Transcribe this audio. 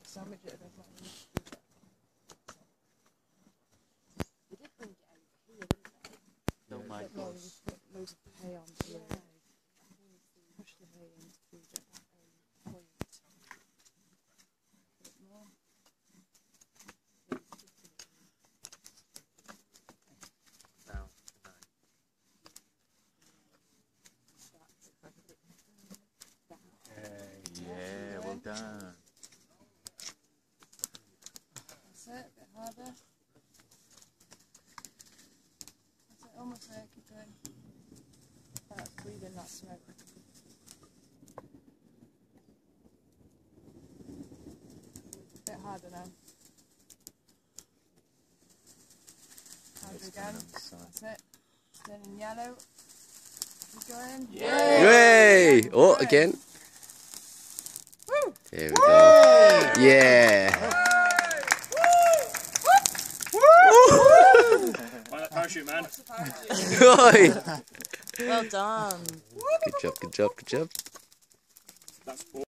sandwich it a bit like that. They did bring it over here, didn't they? Oh my No, gosh. we just put loads of hay on here. Push the hay in to feed it. Point. A bit more. Yeah, well done. That's it, a bit harder. That's it, almost there, keep going. That's breathing that smoke. A bit harder now. Harder again. That's it. It's turning yellow. Keep going. Yay! Oh, again. Woo! Here we go. Yeah. Mind that parachute, man. Oi. Well done. Good job, good job, good job. That's